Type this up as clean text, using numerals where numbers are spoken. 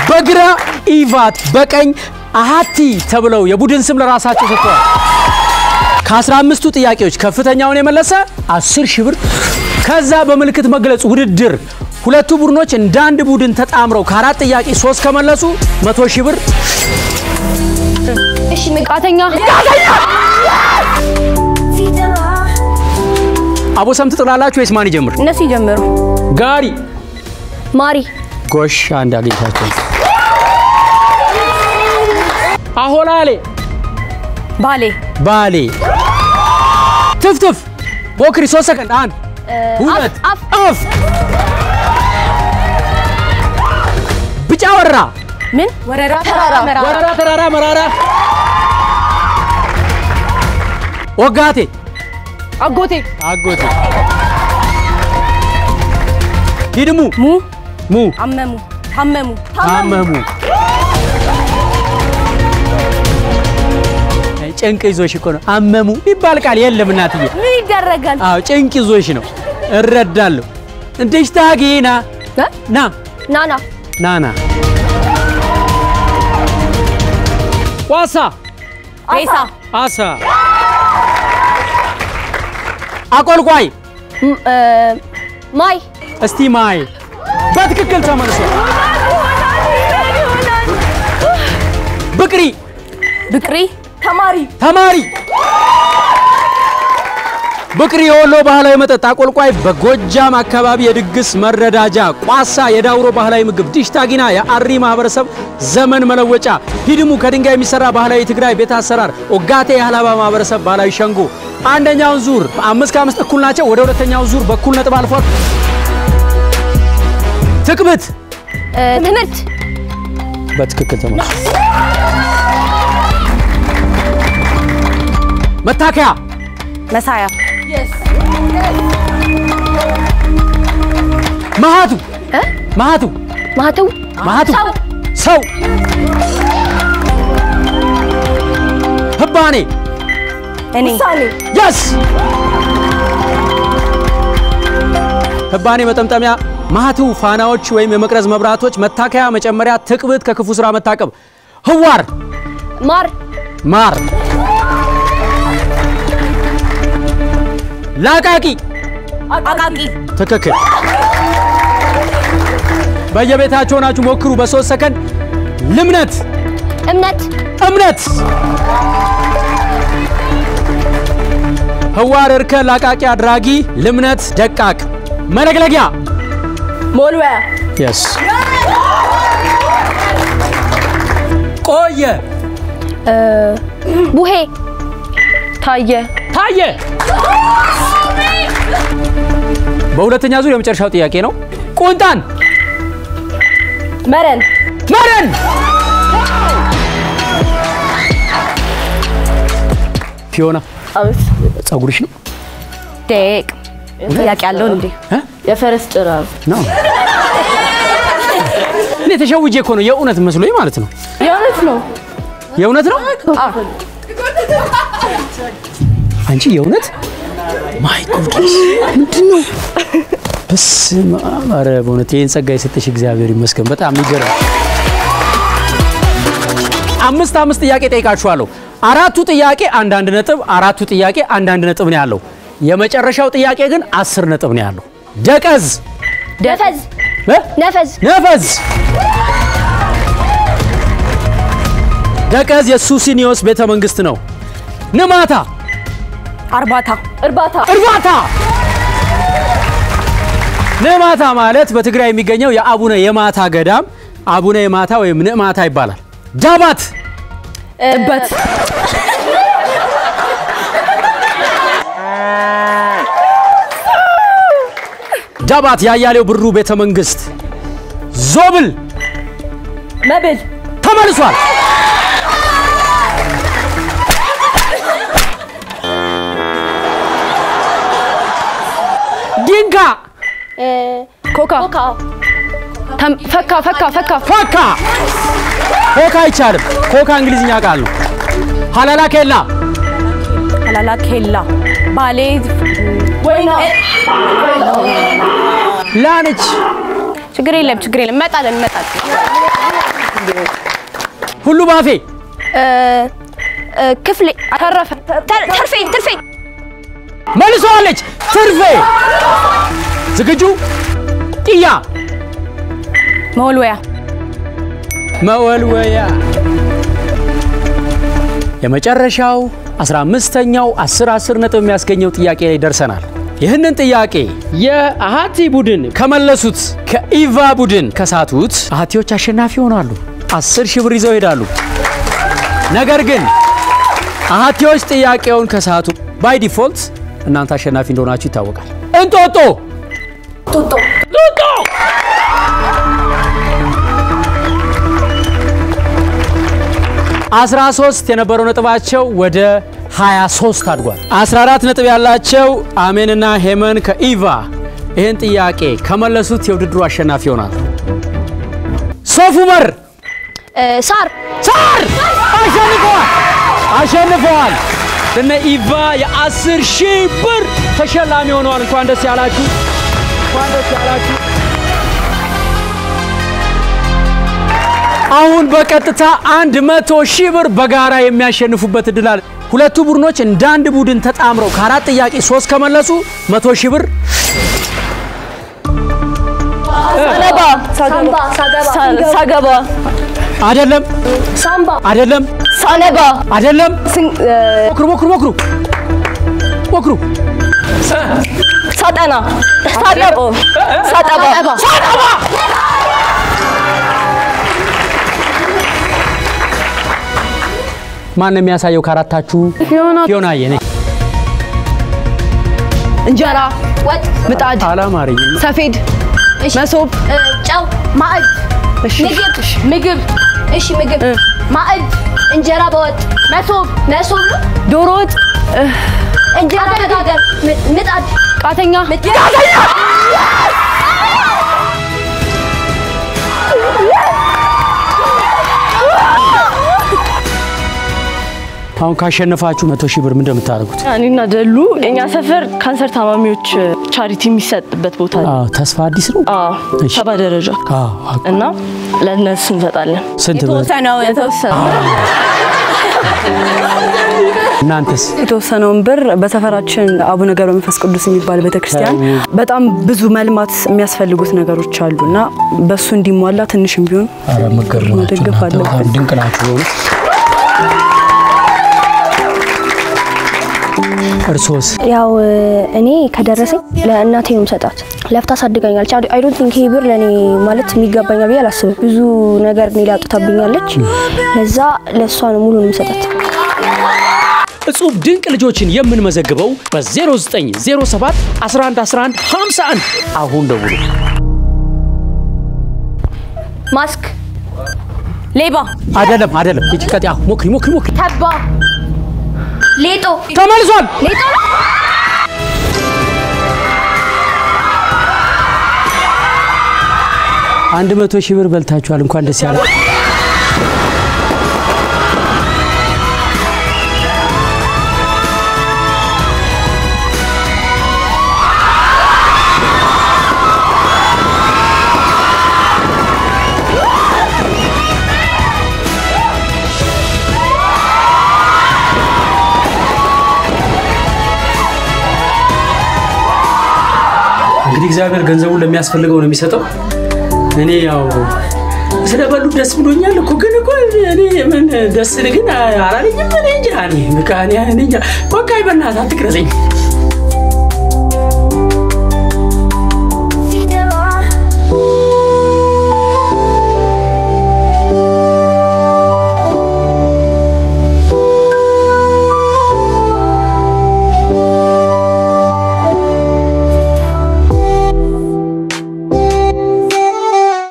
በግራ ኢቫት በቀኝ አሃቲ ተብለው የቡድን ስም ለራሳቸው ሰጥተዋል ከ15ቱ ጥያቄዎች ከፍተኛውን የመለሰ 10,000 ብር ከዛ በመልክት መግለጽ ውድድር ሁለቱ ቡድኖች እንደ አንድ ቡድን ተጣምረው ከአራት ጥያቄ 3 ከመለሱ 100,000 ብር እሺ ንቃተኛ አቦሰም ትጥላላችሁ ወይስ ማን ይጀምር እነሱ ይጀምሩ ጋሪ ማሪ ጎሽ አንድ አግኝታችሁ አሆላሌ ባሌ ትፍትፍ ቦክሪ 3 ሰከንድ 1 2 አፍ ብጫ ወራ ምን ወረራ ተራራ መራራ ወጋቴ አጎቴ ሂድሙ ሙ አመሙ ጭንቅ ይዞሽ እኮ ነው አመሙ ይባል ቃል የለም እናትዬ ምን ይደረጋል አዎ ጭንቅ ይዞሽ ነው እረዳለሁ እንዴሽ ታጊና ናና ዋሳ አሳ አቆልቋይ ማይ እስቲ ማይ በትክክል ተመልሶ ብቅሪ ተማሪ ብቅሪ የወሎ ባህላዊ መጠጥ አቆልቋይ በጎጃም አካባቢ የድግስ መረዳጃ ቋሳ የዳውሮ ባህላዊ ምግብ ዲሽታጊና የአሪ ማህበረሰብ ዘመን መለወጫ ሂድሙ ከድንጋይ የሚሰራ ባህላዊ ትግራይ ቤት አሰራር ኦጋቴ የሃላባ ማህበረሰብ ባህላዊ ሸንጎ አንደኛውን ዙር 5 ከ5 እኩል ናቸው ወደ ሁለተኛው ዙር በኩል ነጥብ አልፏል ትክብት ትምህርት በትክክል ተመልሶ መታከያ መሳያ ማሃቱ ሰው ህባኔ እኔ yes ህባኔ መጠምጠሚያ ማሃቱ ፋናዎች ወይም የመቅረዝ መብራቶች መታከያ መጨመሪያ ትቅብት ከክፉ ስራ መታቀብ ህዋር ማር ላቃቂ ትክክል በየቤታችሁ ሆናችሁ ሞክሩ በ3 ሰከንድ ልምነት እምነት ህዋር እርከ ላቃቂ አድራጊ ልምነት ደቃቅ መለግለጊያ ሞልወያ yes ቆየ ቡሄ ታየ በሁለተኛ ዙር የመጨረሻው ጥያቄ ነው ቁንጣን መረን ፊዮና ጸጉርሽ ነው ደቅ ጥያቄ ያለው እንዴ የፈረስ ጭራ ነው እኔ ተሸውጄ እኮ ነው የእውነት መስሎኝ ማለት ነው የእውነት ነው አንቺ የእውነት ማይ ጉድነስ ምንድነው በስመ አብ ኧረ በእውነት ይሄን ጸጋ የሰጠሽ እግዚአብሔር ይመስገን በጣም ይገርም 5 ጥያቄ ጠይቃችኋለሁ አራቱ ጥያቄ አንድ ነጥብ አራቱ ጥያቄ አንድ ነጥብ ነው ያለው የመጨረሻው ጥያቄ ግን 10 ነጥብ ነው ያለው ደቀዝ ነፈዝ ደቀዝ የሱሲኒዮስ ቤተ መንግስት ነው ንማታ እርባታ ንማታ ማለት በትግራይ የሚገኘው የአቡነ የማታ ገዳም አቡነ የማታ ወይም ንማታ ይባላል ዳባት እበት ዳባት ያያሌው ብሩ ቤተ መንግስት ዞብል መብል ተመልሷል ዲንጋ ኮካ ፈካ አይቻልም ኮካ እንግሊዝኛ ቃል ነው ሐላላ ኬላ ባሌ ወይና ላንች ችግር የለም መጣለን ሁሉ ባፌ ክፍሌ ተረፈ ትርፌ መልሷለች ትርፌ ዝግጁ ጥያ መወልወያ የመጨረሻው 15ኛው 10 ነጥብ የሚያስገኘው ጥያቄ ላይ ደርሰናል ይህንን ጥያቄ የአሃቲ ቡድን ከመለሱት ከኢቫ ቡድን ከሳቱት አሃቲዎች አሸናፊ ሆናሉ 10,000 ብር ይዘው ሄዳሉ ነገር ግን አሃቲዎች ጥያቄውን ከሳቱ ባይ ዲፎልት እናንተ አሸናፊ እንደሆናችሁ ይታወቃል እንጦጦ 13 የነበረው ነጥባቸው ወደ 23 አድጓል 14 ነጥብ ያላቸው አሜንና ሄመን ከኢቫ ይሄን ጥያቄ ከመለሱት የውድድሩ አሸናፊ ሆናሉ ሶፉመር ሳር አሸንፈዋል ለነ ኢቫ የ10,000 ብር ተሸላሚ ሆነዋል እንኳን ደስ ያላችሁ አሁን በቀጥታ 100,000 ብር በጋራ የሚያሸንፉበት እድል አለ ሁለቱ ቡድኖች እንደ አንድ ቡድን ተጣምረው ከአራት ጥያቄ 3 ከመለሱ 100,000 ብር ሳገባ አይደለም ሳምባ አይደለም ሳነባ አይደለም ሞክሩ ሳጠና ሳጠባ ማን የሚያሳየው ካራታችሁ ፊዮናዬ ነኝ እንጀራ ወጥ ምጣድ አላማረኝ ሰፌድ መሶብ ጫው ማዕድ ምግብ ማዕድ እንጀራ በወጥ መሶብ ዶሮ ወጥ እንጀራ በጋገር ምጣድ ቃተኛ አሁን ካሸነፋችሁ 100,000 ብር ምን እንደምታደርጉት እኔና ደሉ እኛ ሰፈር ካንሰር ታማሚዎች ቻሪቲ የሚሰጥበት ቦታ ነው ተስፋ አዲስ ነው ሰባ ደረጃ እና ለነሱ እንሰጣለን ስንት ብር እናንተስ የተወሰነውን ብር በሰፈራችን አቡነ ገብረ መንፈስ ቅዱስ የሚባል ቤተክርስቲያን በጣም ብዙ መልማት የሚያስፈልጉት ነገሮች አሉና በሱ እንዲሟላ ትንሽም ቢሆን መገረማችሁ ድንቅ ናችሁ እርሶስ ያው እኔ ከደረሰኝ ለእናቴ ነው ሰጣት ለፍታ ሳድጋኛለች አይ ዶንት ቲንክ ሂብር ለኔ ማለት የሚገባኛ ቢያ አላስብ ብዙ ነገር እኔ ላጥታብኛለች ለዛ ለሷ ነው ሙሉ ነው ሰጣት እጹብ ድንቅ ልጆችን የምንመዘግበው በ0907 1111 51 አሁን ደውሉ ማስክ ሌባ አይደለም ይጭቀጥ ያው ሞክሪ ተባ ሌጦ ተመልሷል ሌጦ 100,000 ብር በልታችኋል እንኳን ደስ ያለ እንግዲህ እግዚአብሔር ገንዘቡን ለሚያስፈልገው ነው የሚሰጠው እኔ ያው ስለበሉ ደስ ብሎኛል እኮ ግን እኮ እኔ ምን ደስ ልግን አላለኝም እኔ እንጃ እኔ በቃ በቃ ይበናታ አትቅረዘኝ